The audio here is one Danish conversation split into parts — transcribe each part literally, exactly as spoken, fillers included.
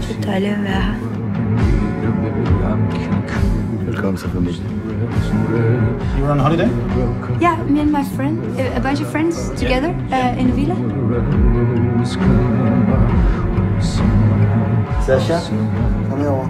Det er dejligt at være her. Velkommen til familien. You were on holiday? Yeah, me and my friend, a bunch of friends together uh, in a villa. Sasha, kom herover.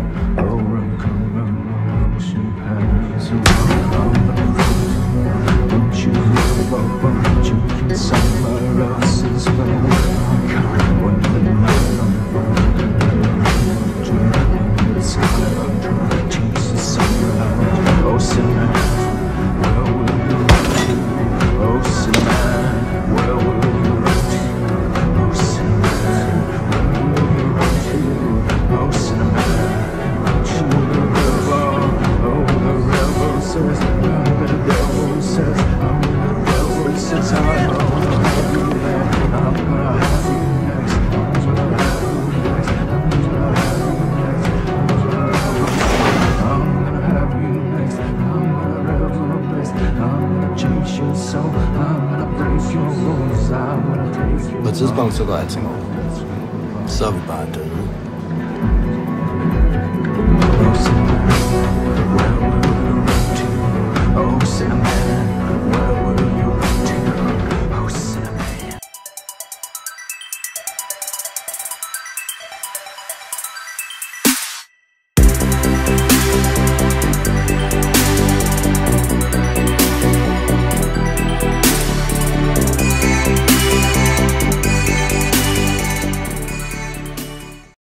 På et tidspunkt så går alting over. Så er vi bare døde.